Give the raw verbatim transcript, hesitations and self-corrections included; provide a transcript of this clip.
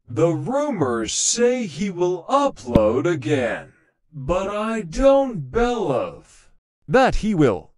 The rumors say he will upload again, but I don't believe that he will.